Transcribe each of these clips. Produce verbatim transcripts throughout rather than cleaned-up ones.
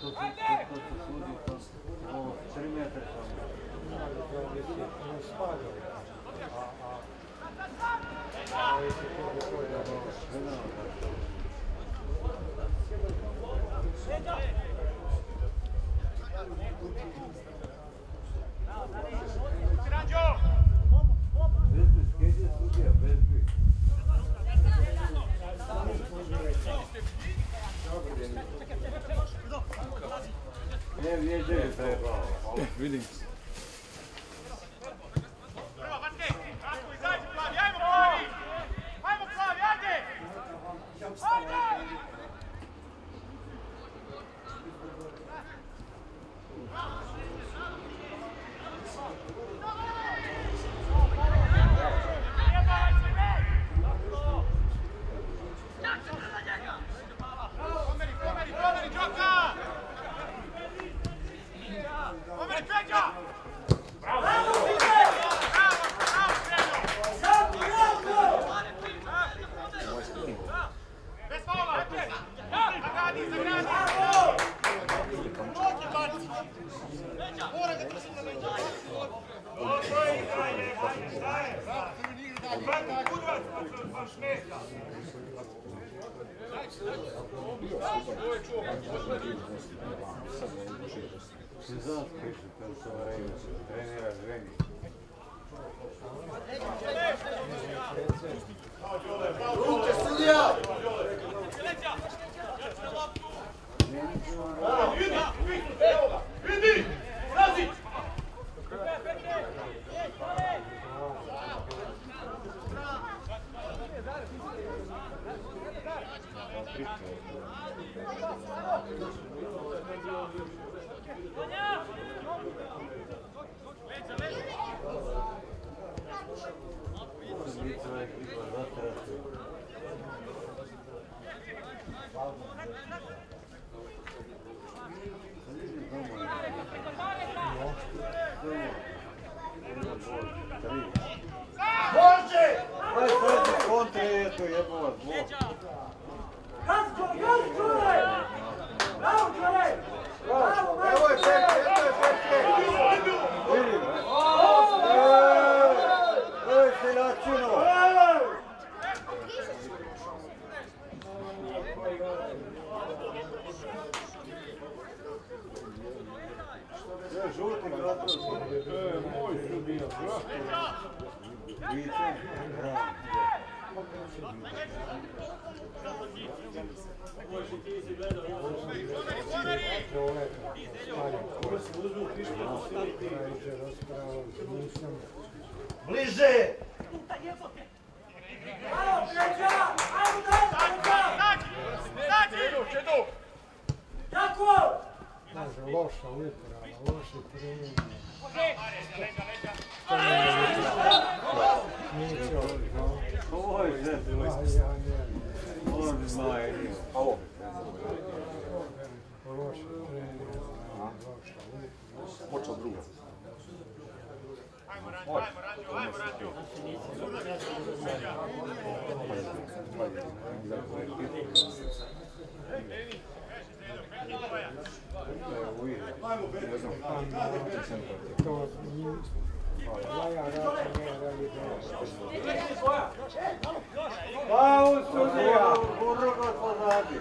Vidim. Ruke, sudija! Vidi! Razi! Može! Aj sad kontra je to jebova dvo. Gasko, gasko! Bravo, čovjek! Bravo, Evo je pet, evo je pet, pet. Vidim. Evo je seljačino. Sve žuti gradovi. E, moj su bio, Vice, hrana. bliže! Ajmo, Peđa! Ajmo dalje! Peđa! Jako! Kaže, loša uprava, loši primjenje. Neće ovdje. Ovo je sve. Ja ne. On zna je. Ovo. Loša primjenje, loša uprava. Počeo drugo. Ajmo, Ranđo, ajmo, Ranđo, ajmo, Ranđo! To ja račun ne radi dobro. Pa u sudija, u drugo pozadi.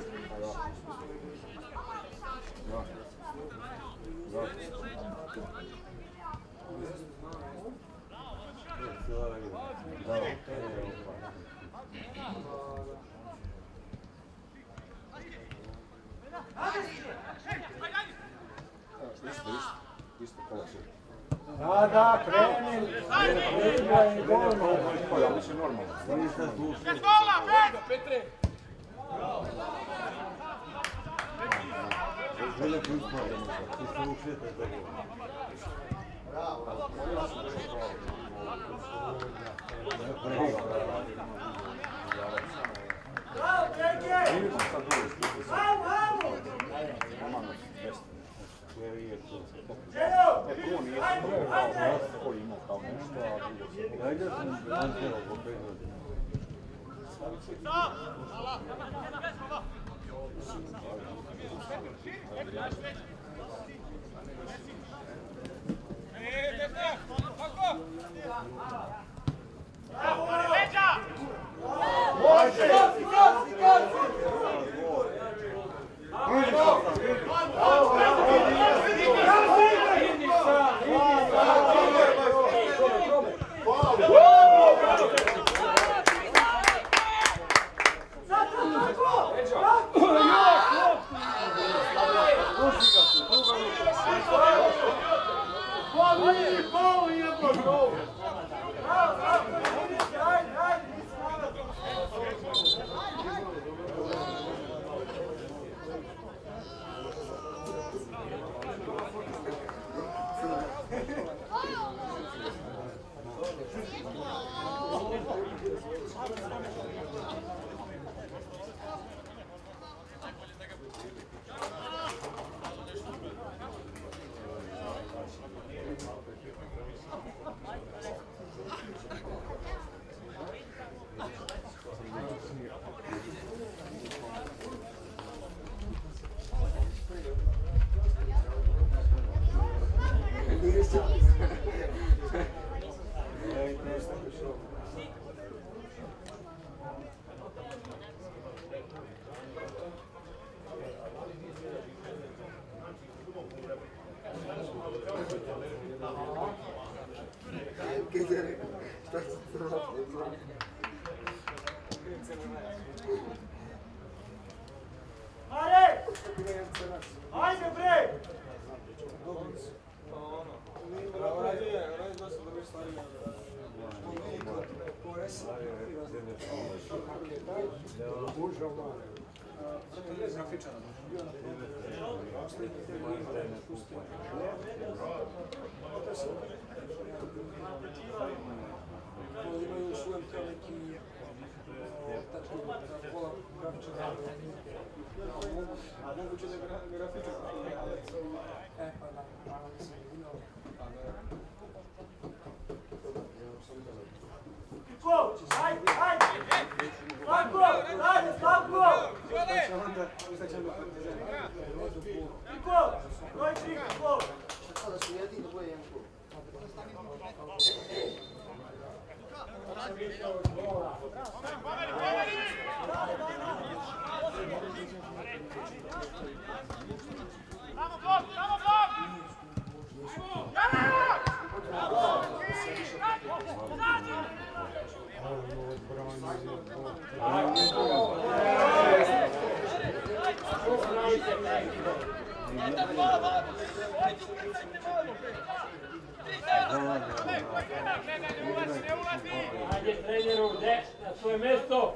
Da, da, kreni. Kreni je normalno. Ja mislim normalno. Nisam slušao. Petre! Žele prispali, ti se ušete tako. Bravo. Bravo, Peđe! Bravo, bravo! Željo! Ajmo, ajde! Ajde sam Antero pobedio. Ajde bre! Imaju u svojem kao neki tačku za pola grafičara. Moguće da je grafičar, ali... E, pa da, naravno sam imao. Go! Ajde, ajde! Slavko! Ajde, Slavko! Niko! Broj tri, gol! Da su jedini da bude jedan gol. Vamos, blok! Vamos, blok! Ajde treneru, gde? Na svoje mjesto!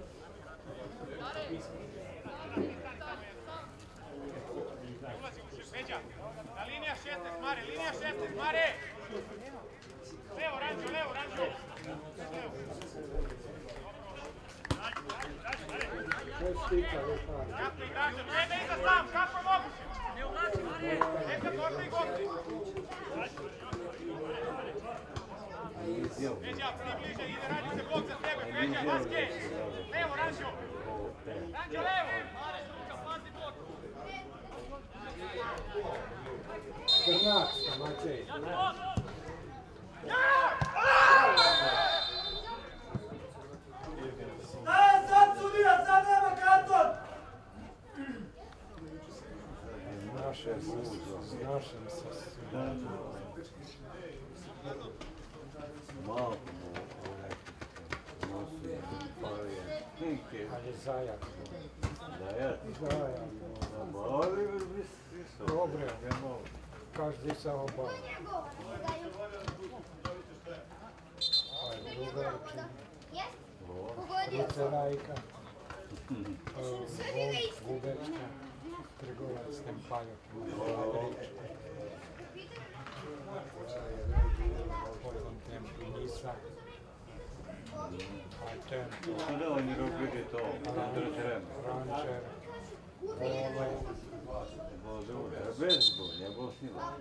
Na linija šesnaest, Mare, linija šesnaest, Mare! Levo, Ranđo, levo, Ranđo! Kako i Ranđo, ne da iza sam, kako je moguće? Neka torta i gokti! Peđa, ti bliže, ide Ranđo se blok za tebe, Peđa, Vaske! Levo, Ranđo! Ranđo, levo! Hrvatska, Mačej. Daj, sad sudija, sad nema karton! Našem se, našem se. Malo nosi, pa je snike. Ali zajak. Zajak? Zajak. Ali bi svišao. Dobre, každi se obav. Aj, drugarčin. Rucerajka. Gubečka. Trgovac Tempaljok. Potom Tempinisa. A Tempo. Kada oni robili to? Rančer. Rančer. Ovaj. Bezbol, ne bo snila.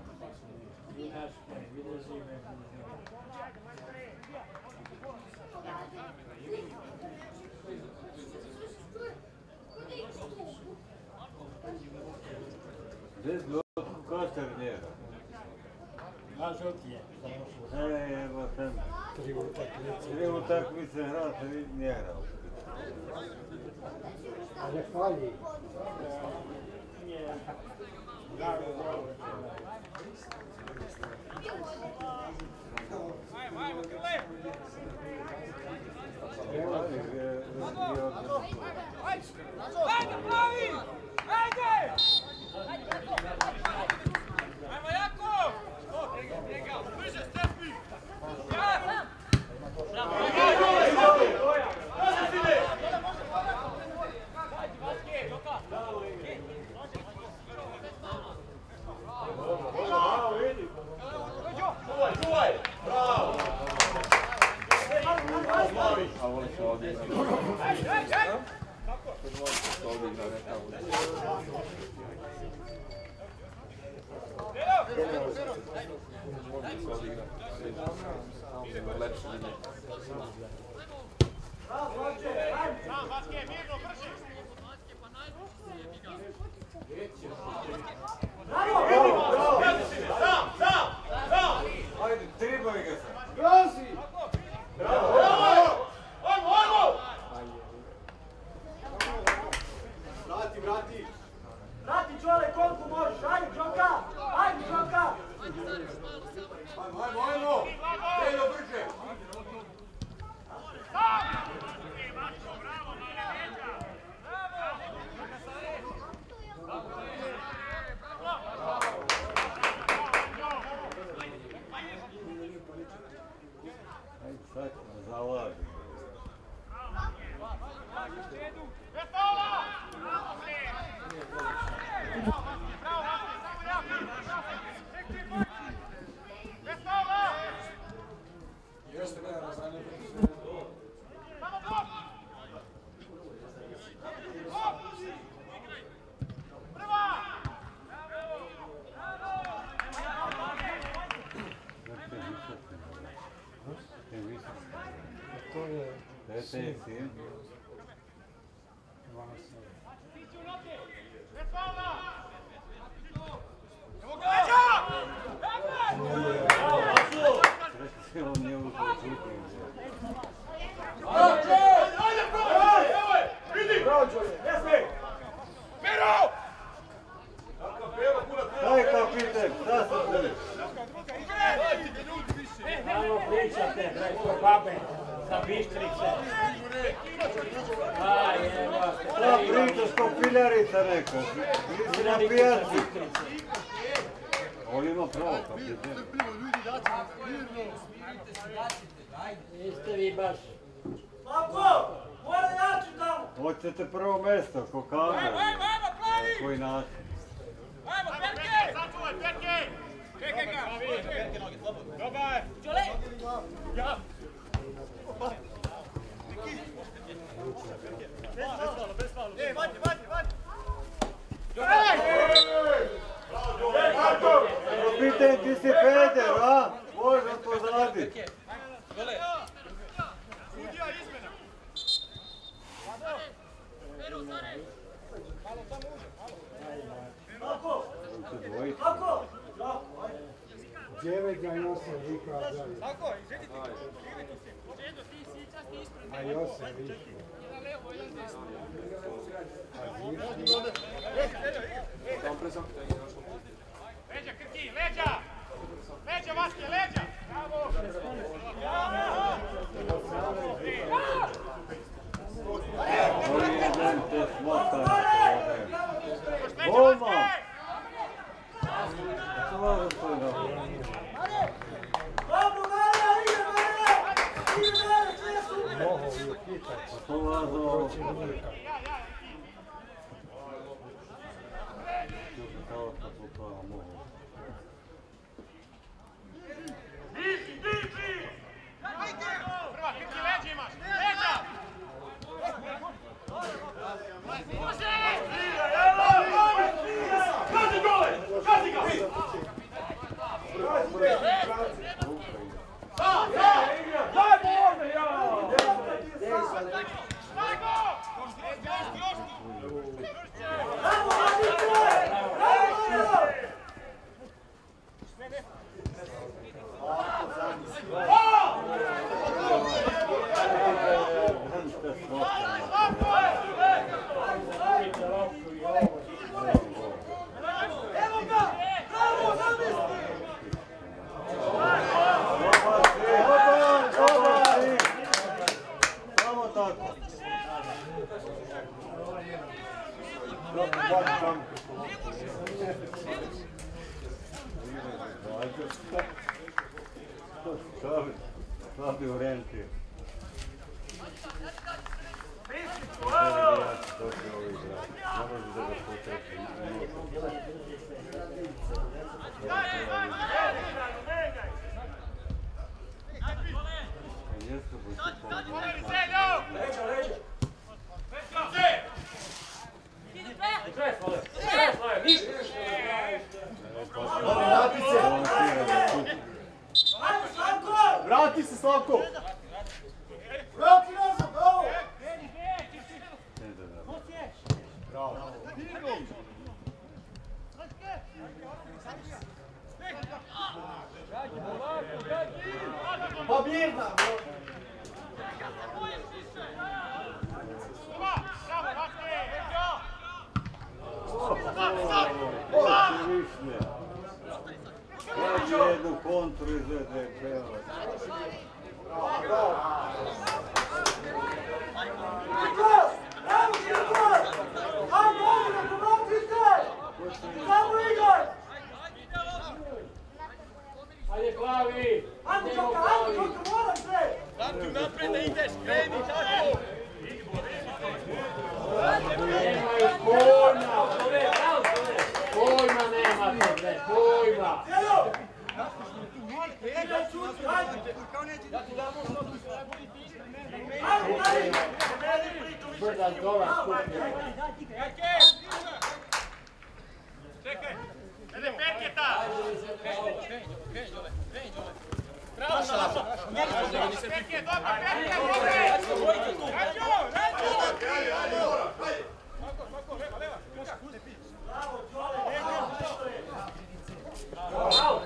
Bez blokov Koster njega. A žuti je. E, evo sam. Tri utakmice. Tri utakmice hrao, se nije hrao. A ne fali. Ajmo, ajmo, Krle! Ajde, pravi! Ajde! Ajmo, Jakov! Bliže, Stepi! Ja! A voli se ovdje igra. Se ovdje igra neka ulica. Ovdje se ovdje igra. Lepše ide. Sam, Vaske, mirno, brži! Sam, sam, sam! Ajde, tribovi ga sam. Gazi! Bravo! Ajmo, ajmo! Vrati, vrati! Vrati Đole koliko možeš, ajde Đoka, ajde Đoka! Ajmo, ajmo, ajmo! Dejno brže! Ajde, sad zalaži. Jeste, ne, razanje. To je To je te sin. Vasa. Sreći on nije ušao u šutnju. Daj kapitan, šta se želiš? Samo pričate, preko babe, sa Bistrice. Aj, evo, Šta pričaš ko piljarica neka? Nisi na pijaci. On ima pravo kapitan. niste vi baš. Slavko, mora jači tamo! Hoćete prvo mjesto, ko kamer. Ajmo, ajmo, ajmo, plavi! Koji način? Ajmo, Perke! Sačuvaj, Perke! Čekaj ga! Perke noge, slobodno. Dobar! Čole! Ja! Bez faula, bez faula. Ej, vadi, vadi, vadi! Kapitan, ti si peder, a? Možda pozadi. Sudija izmena! Slavko, Hoće dvojica. Slavko! Ja, ajde. Devet na osam vika dalje. Tako, izvedite, igrajte se. Čedo, ti si čas ti ispred. A i osam više. Jedan levo, jedan desno. A više. Tam prezam pitanje. Leđa, Krki, leđa! Leđa, Vaske, leđa! Bravo! Koji jedan te smota. Leđa, Golman! Vaske! Stvarno to je dobro. Dobro, Marija, ide, Marija! Ide, Marija, sve je super! Moho je hitak. To vazo... Proći Mirka. Kao kako to mogu. Prva, Krki, leđa imaš! Leđa! Može! Kazi gole! Kazi ga! Sa, sa! Daj mu ovdje, ja! Daj go! Još, još, još! Bravo, Matice! Bravo, Matice! Slabi orijenti. Vrati se, Slavko! Vrati nazad, bravo! Bravo. Pobjeda! Jednu kontru izvede prelo. Ajde, Klavi! Ajde, Đoka, ajde, Đoka, moram se! Lampi, napred da ideš, kreni, tako! Nemaju pojma! Pojma nemate, bre, pojma! Sjelo! Idaj, čuti, ajde! Ajde, ajde! Brdan dola skupio. Čekaj! Ede Perketa! Bravo, Šalafa! Perket, dobro, Perket, dobro! Rađo, Rađo! Svako, svako, leva, leva! Bravo, Đole! Bravo!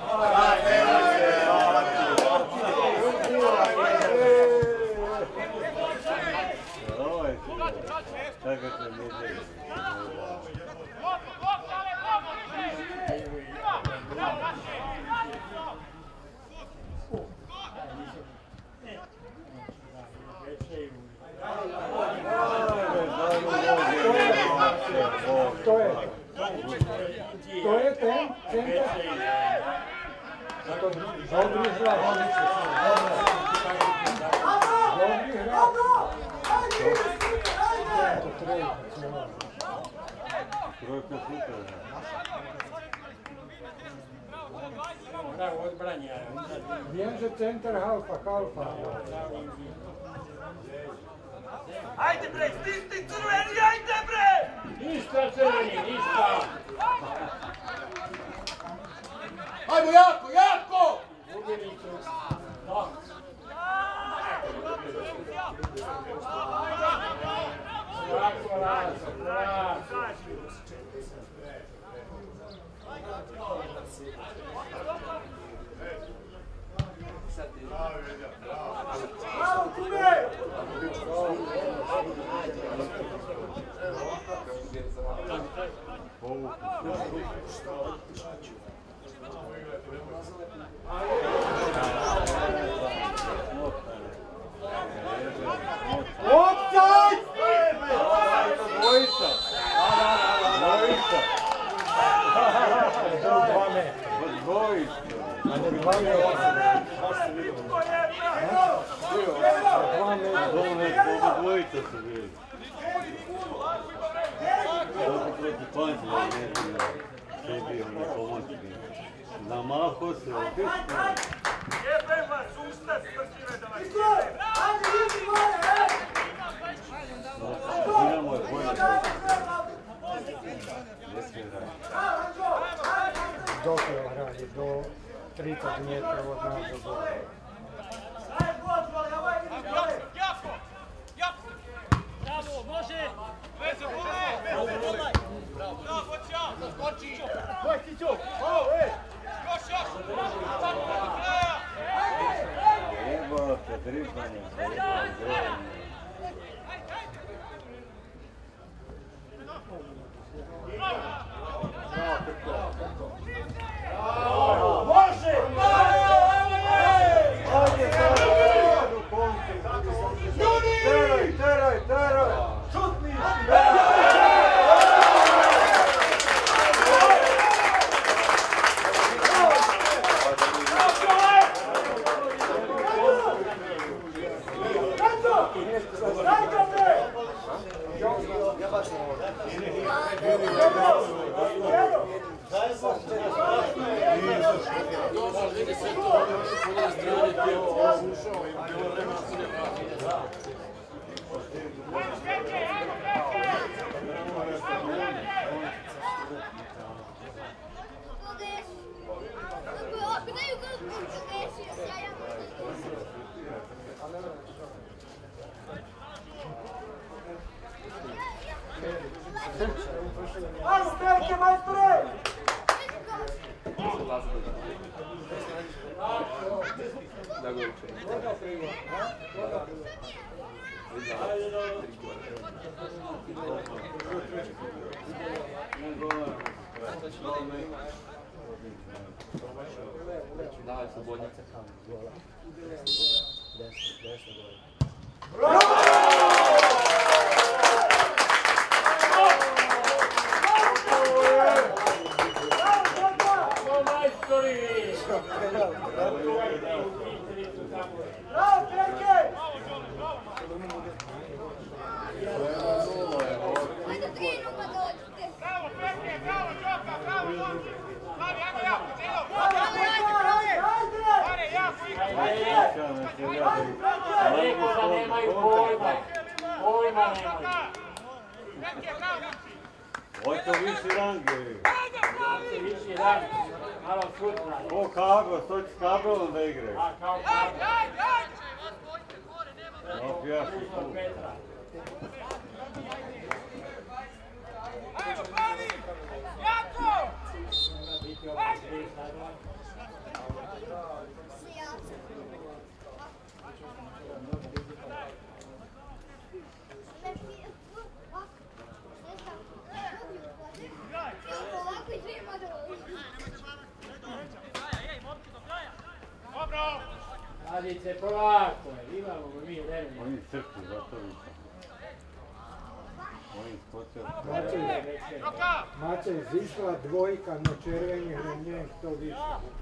Čekajte, mi je. To je, to je ten, centar. Dobri hrad. Dobri hrad. To treba. Trojka super. Bravo, odbranja. Vijenže centar halfa, halfa. Ajde bre, stisni crveni, ajde bre! Ništa crveni, ništa! Ajmo jako, jako! Ubjenicu. Da. Svako raz, raz. Bravo, Kume! Offside! Dvojica! Dvojica! Dvojica! A ne dva metra. Dva metra. Dvojica su bili. Dobro protiv Pančeva nije bio na pomoći. Namaho se opet. Jebem vas, usta smrtine da vas Iskoj! Ajde, idi, gore, ej! Dinamo je bolje. Dok je hradi, do trideset metra od nas do dole. Ajde, Đole, ovaj vidi, Đole! Jako! Jako! Bravo, može! Veze, vole! Veze, vole! Bravo, hoći ja! Skoči! Koji ti ću? Ovo, ej! Još, još! Tako, do kraja! Jebala se dribanje. Može! Ja baš ne Ajmo, Perke, majstore! Давай, свободно. Bravo, Perke! Bravo, Perke, bravo, Đoka, bravo, momci! Slavi, ajmo jako, Zilo! Ajde, ajde, ajde! Mare, jako, igro! Ajde, Perke! Rekao da nemaju pojma. Pojma nemaju. Perke, bravo, momci! Ovo je to viši rang. Se viši rad, malo sutra. Ko Kago, to će s Kabelom da igre. A kao Ajde, kada. ajde, ajde! No, pjaši Pušta tu. Petra. Ajmo, Slavi! Jako! Biti ovdje tri sada. Dobro! Radice, polako, imamo mi vremena. Oni crtu, zato viša. Oni skočaju. Mačej, Đoka! Mačej, zišla dvojka na červenih remnjeh, to više.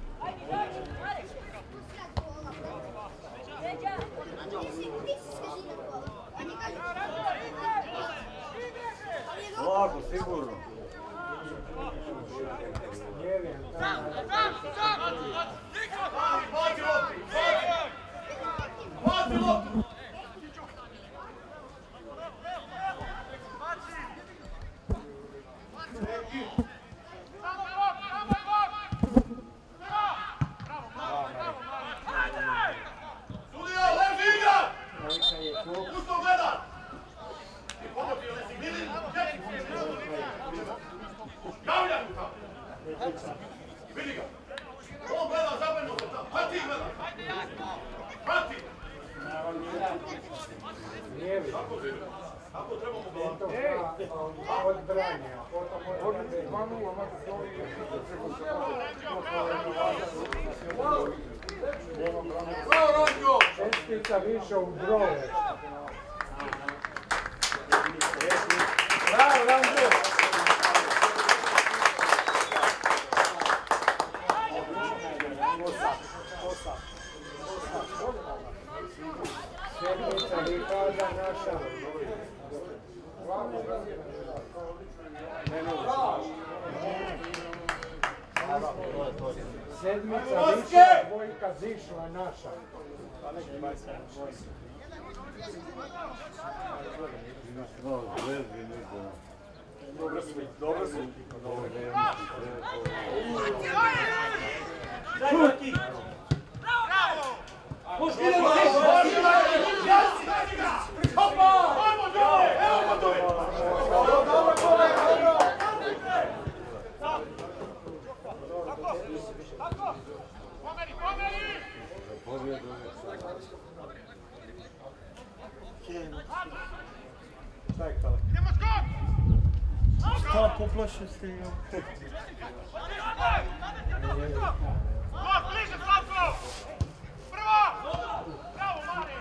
Lako, sigurno. Ne vem, tamo. Dvojka je tu. Vidi ga! On gleda zabrano za tam, pa ti gleda! Pa ti! Ne vem. Kako trebamo To pa odbranja, potom odbranja. Šestica više u brove. Bravo, Ranđo! Sedmica Rikada naša. Sedmica više, dvojka zišla naša. No, zvezdi nisu. Dobro su, dobro su. Ovo je neki Pomeri, pomeri! pobjedu. Idemo skok! Šta poplašio se i Skok, bliže, Slavko! Prvo! Bravo, Mari!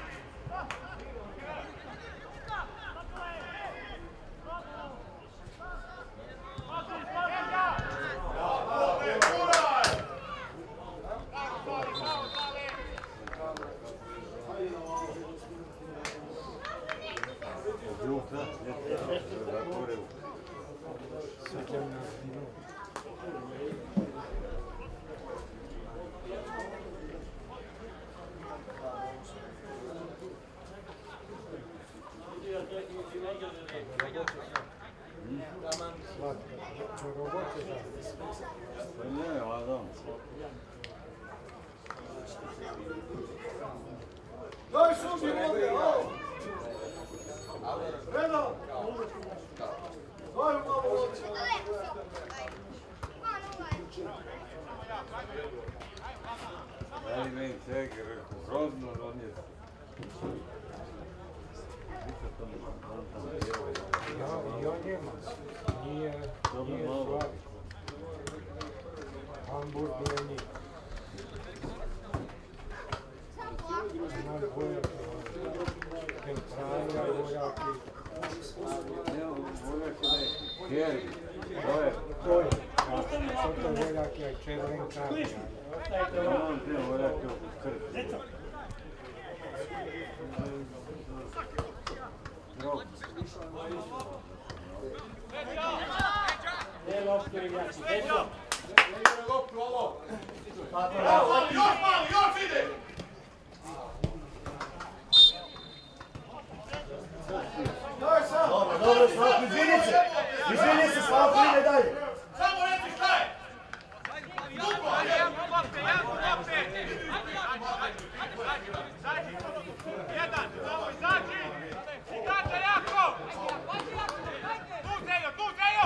Od jutra, zatvore. sedamnaest minuta. Slatka, robot je da. Pa ne, Adam. Daj suži ovdje, ovo! Redo! Daj malo ovdje! Daj meni cegi, rekao, grozno donijeti. Ja, i on nema. Nije, nije slatko. Hamburger nije. Znaš bojaki, kentraja, bojaki. Ne, bojaki neki. Kjeri, to je. To je. Što to bojaki, a červen kavijar. Imam te bojaki oko krvi. Drogo. Ne loptu igrati. Deco! Bravo, još malo, još ide! Daj sam! Dobro, dobro, Slavko, izvini se! Izvini se, Slavko, ide dalje! Samo reci šta je! Dugo, ajde! Jedan, samo izađi! Izađe jako! Tu Zejo, tu Zejo!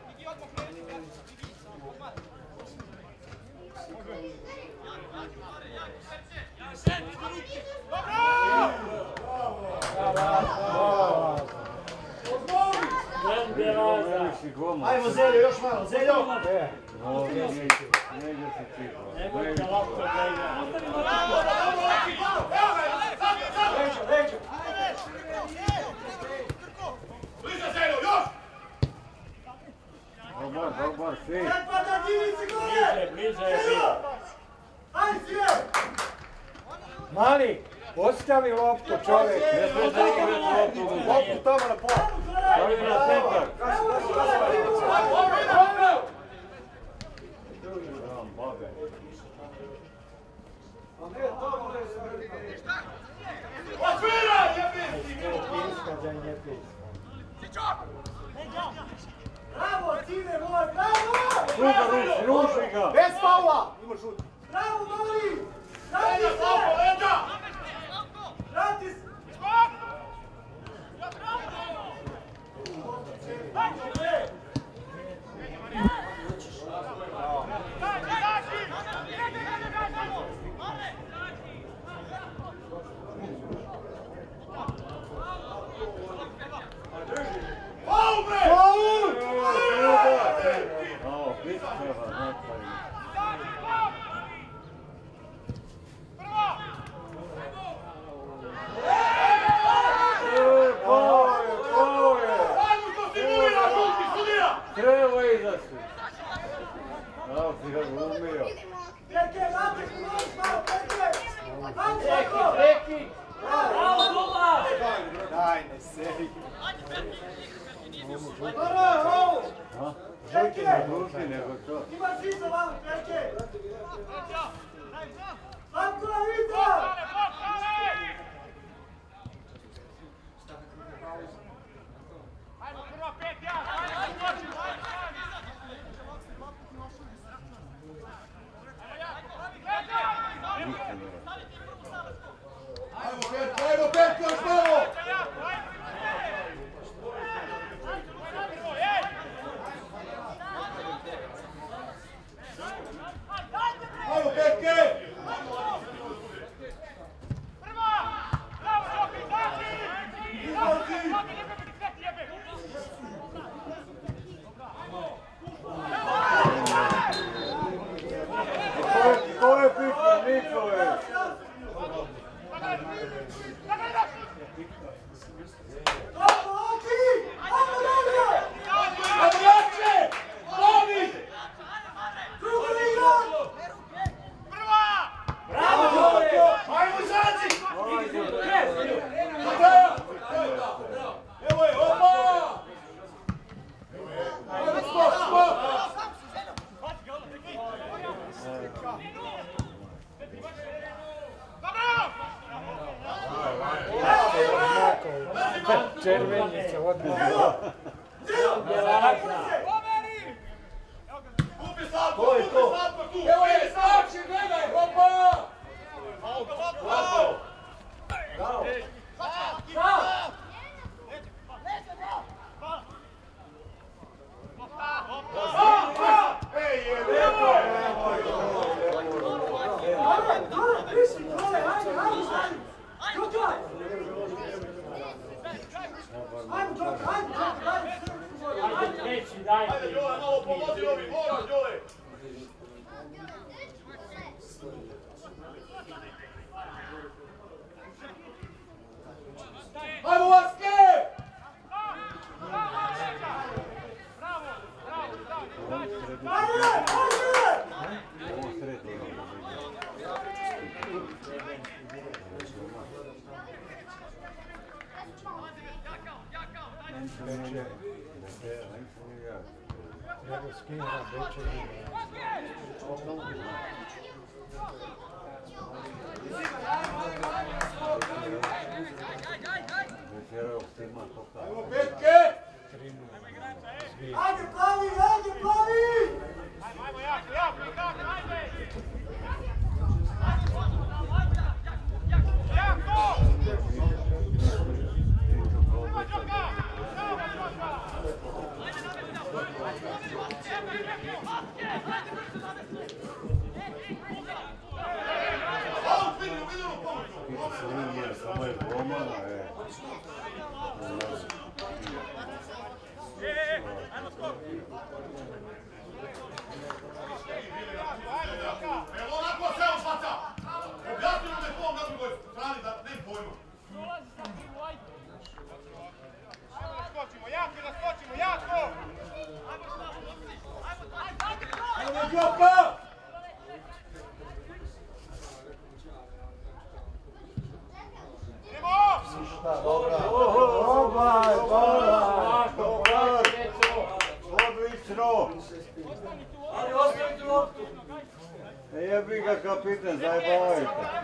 Ajmo, Zeljo, još malo, Zeljo! Ovdje negdje, negdje se čipa. Nemojte loptu da igra. Leđa, leđa! Bliže Zejo, još! Dobar, dobar, svi. Sad pa da divici gore! Bliže, bliže je bilo. Ajde, Zeljo! Mali, ostavi loptu, čovjek. Ne sve da igrati loptu u Loptu tamo na pola. Stavi na centar. Dam, babe. Otvira, jebi! Pinska da nije pinska. Bravo, sine moj, bravo! Ruga, ruši, ruši ga. Bez faula! Ima šut! Bravo, mali! Leđa, Vrati Slavko, se! leđa! Vrati se! Faul, bre! Faul! Ovo, pičeva, napravi. Boje, boje! Ajmo što simulira, žuti, sudija! Treba izaći. Evo si ga glumio. Perke, vrati se, možeš malo, Perke! Vrati se, Preki, ako! preki! Bravo, Dula! Daj, ne seri! Bravo, ovo! Ha? Perke! Žuti nego to. Imaš iza vamo, Perke! Slavko, iza! Ajmo, prva pet, ja! Ajmo, skočimo, ajmo! Ništa ne. Ajmo, Petko, ajmo, Petko, još malo! Ajmo, Petke! dajte. Ajde, Đole, malo pomozi ovi, moraš, Đole. Ajmo, Vaske! Ovo srednje. Nego skinera Beče Ajmo, petke! Ajde, plavi, ajde, plavi! Ajmo, jako, jako, jako, ajde! Jako! Ima Đoka! Evo ga Đoka! Samo je promana, e. Evo onako se on faca! Objasni nam je pom na drugoj strani da ne pojma. Ajmo da skočimo, jako da skočimo, jako! Ajmo Đoka! Dobar, dobar, dobar, odlično. Ali ostavite loptu! E jebi ga kapitan, zajebavajte.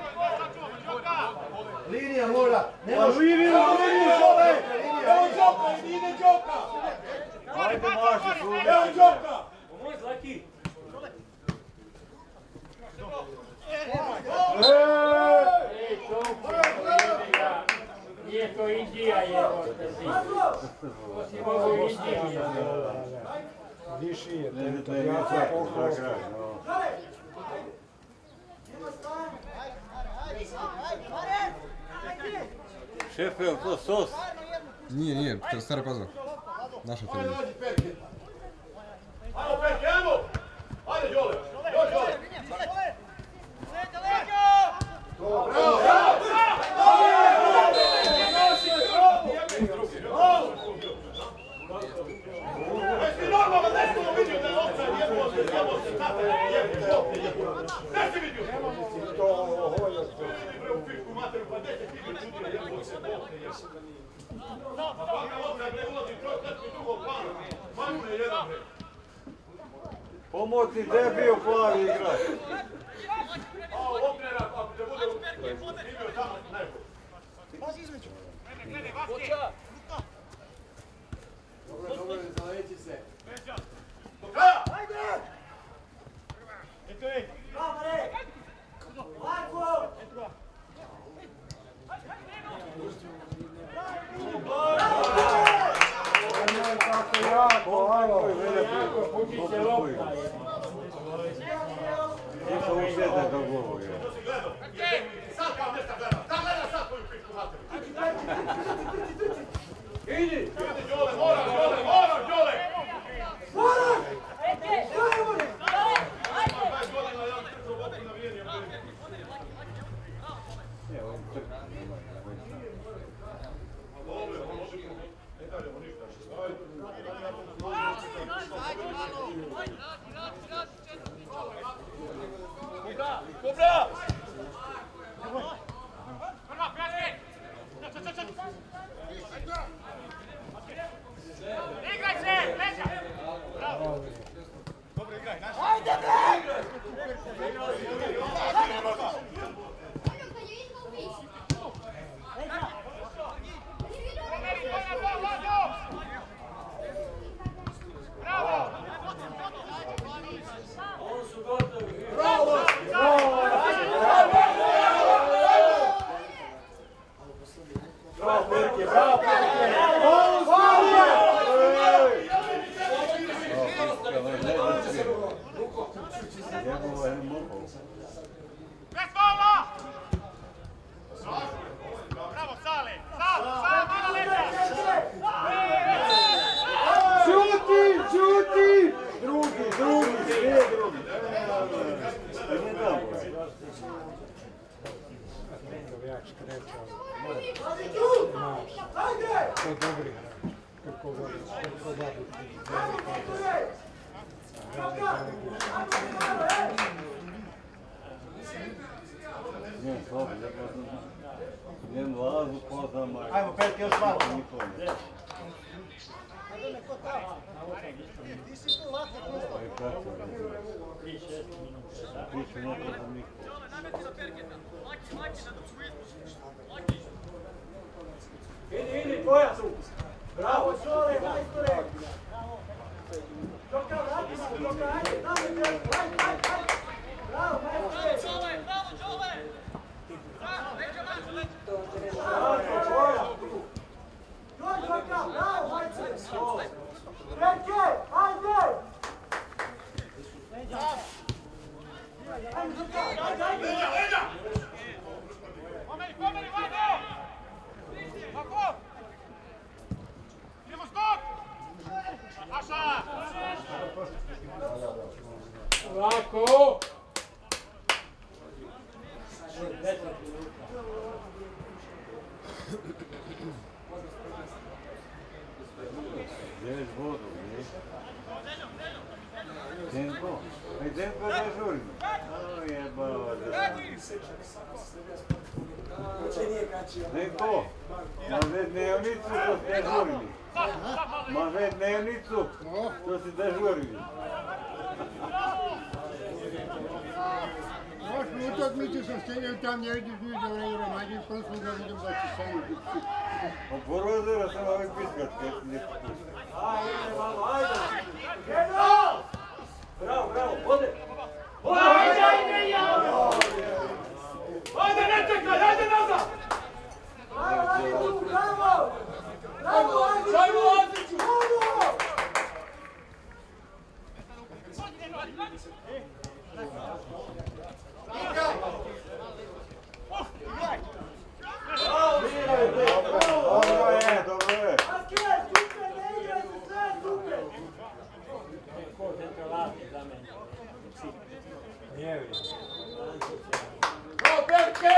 Linija mora. Ne Pa može. linija, linija, čovek! Evo Đoka, ide Đoka! Ajde maši sude. Evo Đoka! Moj zlaki. Ej, Čonku, nije to Indija, jevo te si. To si mogu Indiju. Viši je, Ne, ne, to ne, je ne, jako za pohvalno. kraj, no. Šefe, je li to sos? Nije, nije, to je Stara Pazova. Naša televizija. Ajde, petke! Ajmo, petke, ajmo! Ajde, Đole! Još, Đole! Jesi normalno nešto vidio da je offside, jebo se, jebo se, znate, jebo, lopte, jebo. Gdje si vidio? To hoja. Bre, u pičku materiju, pa gdje se ti vidio, jebo se, lopte, jebo. Pa svaka lopta, bre, ulazi čovjek, nešto drugog plana. Majmune jedan, bre. Pomoći debil plavi igrač. A, opnera, ako te bude snimio tamo, najbolj. Gledaj, Vaske! Dobro, dobro, zaleći se. Do kraja! Ajde! Eto je! Bravo, re! Marko! Ne, tako jako, alo. Puti se lopta. Nisam usjede do govu, je. To si gledao? Sad kao nešto gledam. Da gledam sad tvoju pičku materiju. Idi! Idi, Đole, moraš, Đole, moraš, Đole! Moraš! Stajemo li? dvadeset godina, ja trčao loptu na vijeni. Evo, trka. Dobro, možemo. Ne kažemo ništa. Kobra! Prva, pješke! Igraj se! Leđa! Bravo! Dobro igraj, naši! Ajde, bre! Bravo! Šuti! Drugi, drugi, sve drugi. Ne dobro. Dovijač kreće, ali znaš, to je dobri hrač. Kako voli, kako voli. Ne, slabo, ja poznam. Njen Lazu poznam. Ajmo, Petke, još malo. Ti si tu lako Pa i kako je? Ti si ne poznam niko. Idi, idi, tvoja su. Bravo, Čole, majstore. Đoka, vrati se, Đoka, ajde, tamo je, ajde, ajde, ajde. Bravo, majstore. Čole, bravo, Čole. Bravo, tvoja. Joj, Đoka, bravo, majstore. Petke, ajde. Ajde, Đoka, ajde, ajde. Pomeri, pomeri, Vado! Tako! Idemo stop! Aša! Lako! Gdje vodu, ne? Denko? Aj Denko dežurni. O jebao da. Denko, može dnevnicu što si dežurni. Može dnevnicu što si dežurni. Još mi utakmicu sam sjedio tam, ne vidiš niš da vređera mađi, prosto da vidim da će sami biti. Pa porozira sam ovih piskatke. Ajde, malo, ajde. Jedno! Bravo, bravo, ode. Ajde, ajde, jao! Ajde, ne čekaj, ajde nazad! Bravo, ajde tu, bravo! Bravo, ajde tu! Šajmo, Laziću! Bravo! Dobro je, dobro je. Aske, super, ne igraj se, sve je super! Ko centralati za mene? Nije vi. Bravo, Petke!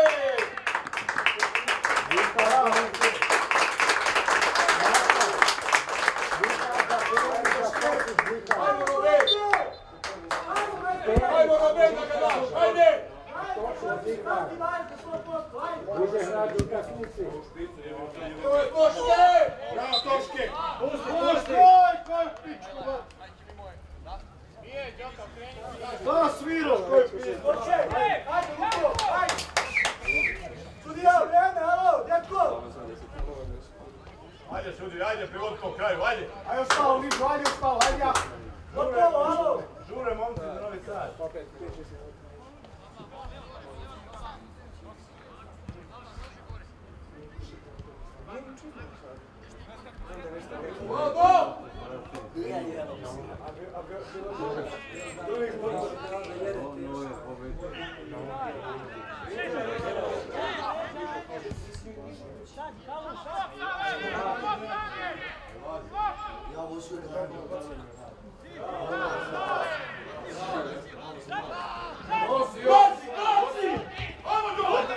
Ajmo, Robert! Ajmo, Robert, da ga daš, ajde! Bude hrad u takmici. To je Toške! Bravo, Toške! Pusti, pusti! Oj, koju pičku, ba! Šta svirao, koju pičku? Oče, ajde, Luko, ajde! Sudija, vreme, alo, dječko! Ajde, sudi, ajde, privodi po kraju, ajde! Ajde, ostalo, nižu, ajde, ostalo, ajde ja! Gotovo, alo! Žure, momci, za Novi Sad. Bravo! Ono je pobedno. Nosi, nosi, nosi! Ajmo dole!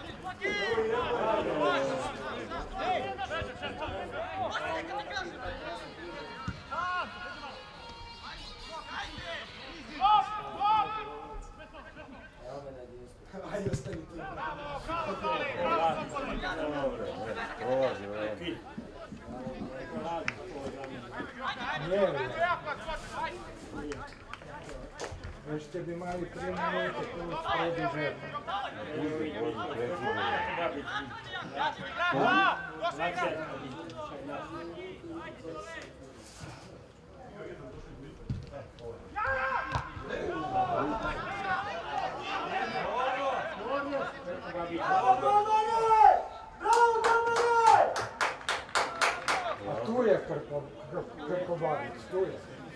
Ajde, ostani tu. Prolazi vreme. Nije vi. Još ste bi mali tri minute, tu već prediže. Drugi, bolji, treći. Bravo, Gormane! Bravo, Gormane! A tu je Krko, Krkobavić, tu je.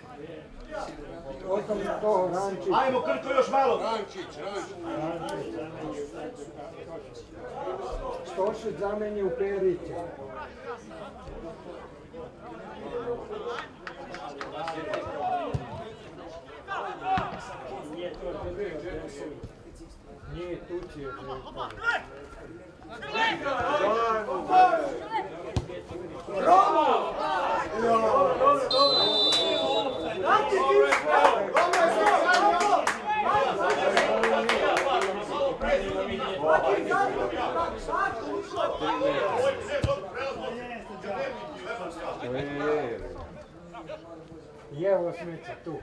Otom toho Rančić. Ajmo, Krko, još malo! Rančić, Rančić. Stošić zameni u Periće. I evo smica tu.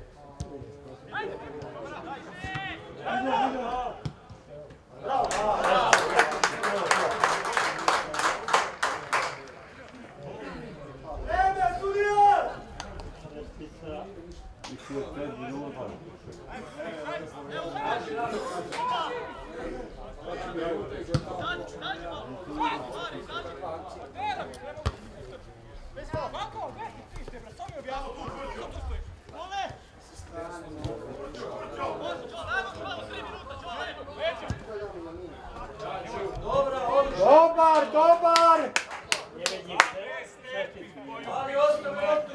Vreme, sudija! Više je pet minuta. Dobar, dobar! Ali ostavi loptu!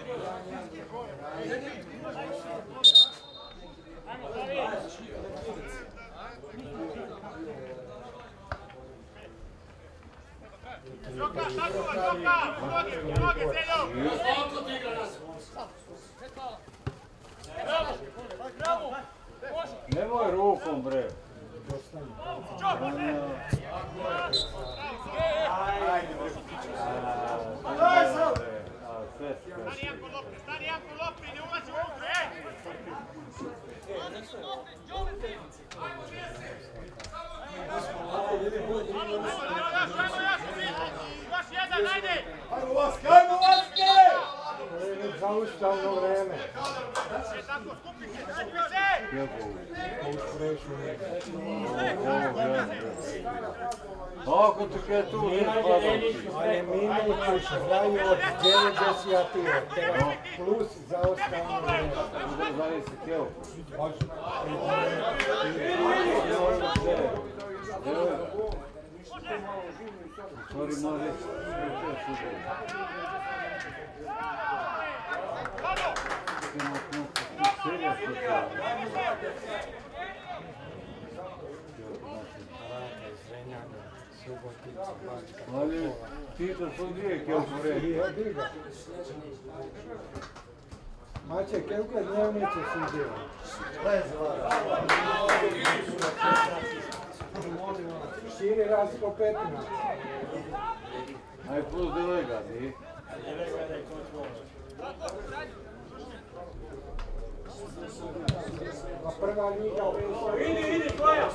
Zoka, tako, Zoka! Noge, noge, Zeljo! Koliko ti igra nas? Nemoj rukom, bre. Daj sam! Stani jako lopte, stani jako lopte, ne ulazi unutra, ej! Još jedan, ajde! Ajmo Vaske, ajmo Vaske! Zaustavno vreme. Tako, skupi se, skupi se! Ako ti kaj tu ne spadam. Ali minuti traju od devedeset plus zaustavno vreme. Zavisi kjelo. Sorry, može. Ali ti to su dvije kjelo vredi. Mače, kelko dnevnice si dio? Širi raz po petnaest. Aj plus delega, di? A prva liga... Vidi, vidi, tvoja!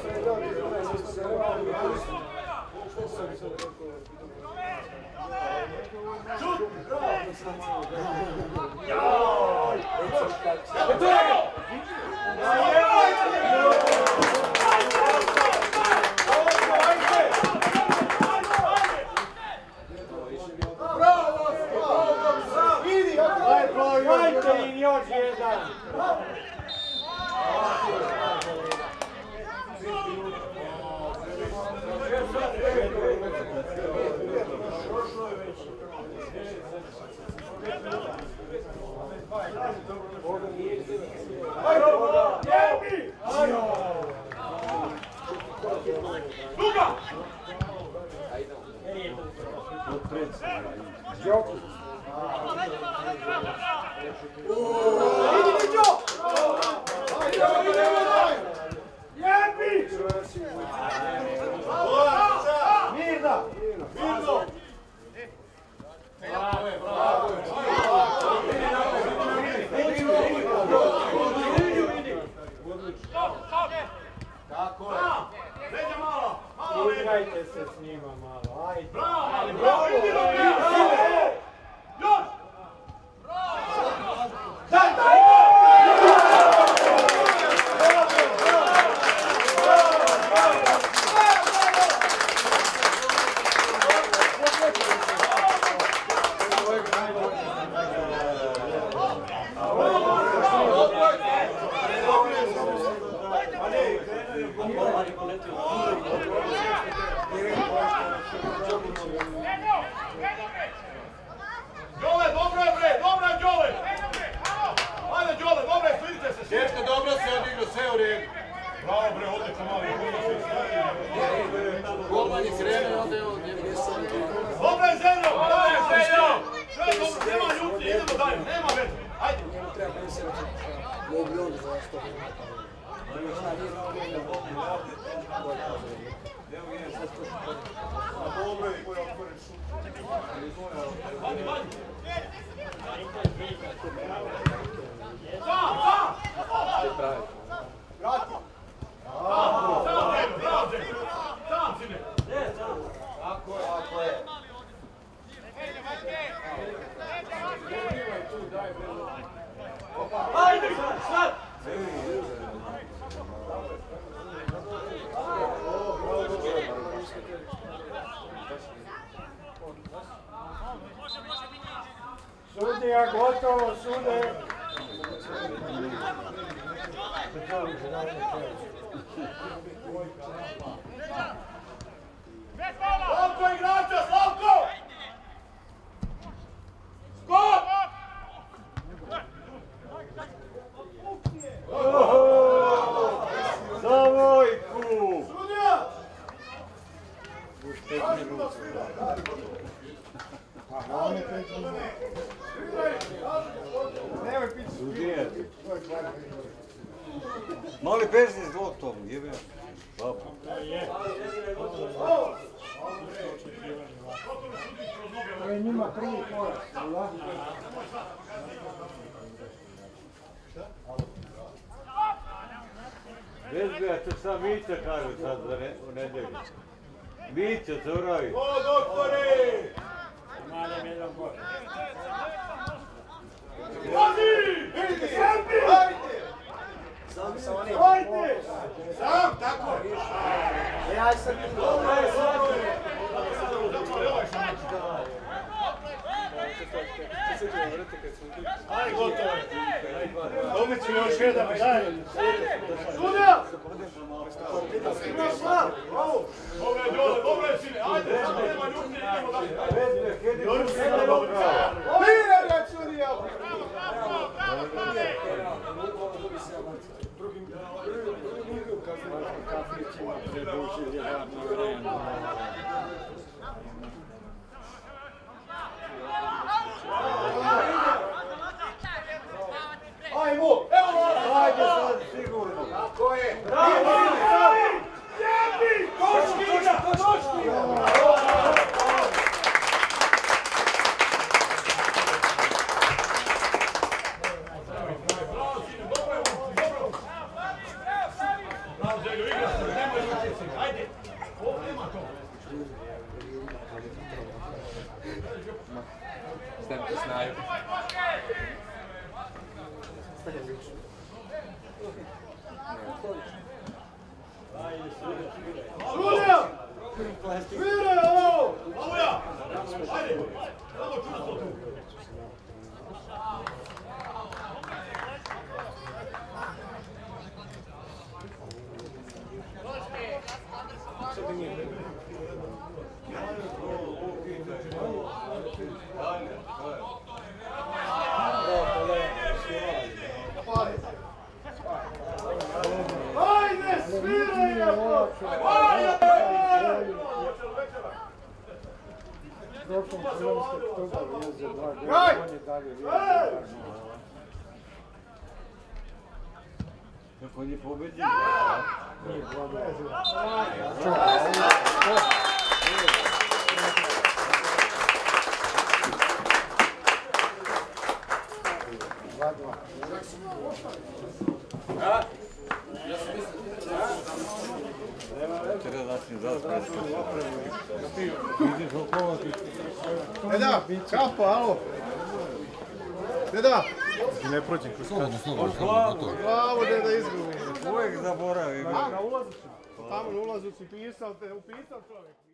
Šut! Joj! Eto je! Dajte im još jedan! Jokić! Mirna! Mirno! Tako je! Leđa malo! Malo leđa! Igrajte se s njima malo, ajde! Bravo! Bravo! Vidi vam ja! Još! Daj, daj! Đole, dobro je bre, dobro je Đole! Ajde Đole, dobro je, slidite se! Dečko, dobro se odigrao, sve u redu. Bravo bre, odlično mali. Golman je krenuo, onda je on njemu nisam. Dobro je Zeno, daj je Zeno! Sve je dobro, nema ljuti, idemo dalje, nema veze. Ajde! Njemu treba presirati. Mogu li onda za što? Dobro je, koji je otvoren šut. Vadi, vadi! Ajde, sad! Sudija gotovo, sude. Slavko igrača, Slavko! Skok! Zavojku! Sudija! Sudije. Mali pesni s loptom, jebe. Babo. To je njima prvi korak. Vezbija, to sam Mića kažu sad za ne, u nedelju. Mića, zorovi. O, doktore! Malim jedan gol. Pazi! Ajde! Ajde! Sam sa onim. Ajde! Sam, tako! Ja sam ti dobro. Ajde, gotovo je. Dobit ću još jedan, daj. Sudija! Ima slav, bravo! Dobro je, Đole, dobro je, sine. Ajde, nema ljutnje, idemo dalje. Vezbija, kjedi Dobro tu se sada dobro. pravo. Mire ga, sudija! Ajmo! Evo vas! Ajde sad, sigurno. Tako je! Bravo! Jebi! Točki ga! Točki ga! Stanite snaju. Sudija! Svire, ovo! Aluja! Ajde! Samo čusto tu! Ajde, sviraj je! Prošlom prvenstvu Oktobar je za dva gola, Aj! on je dalje vjerovao. Kako je pobedio? Nije glavno. Dva, dva. Treba način zastaviti. Deda, kapo, alo. Deda, Slobodno, slobodno, slobodno, gotovo. glavo deda izgubi. Uvijek zaboravim. A, na ulazu si. Tamo na ulazu si pisao, te upisao čovjek.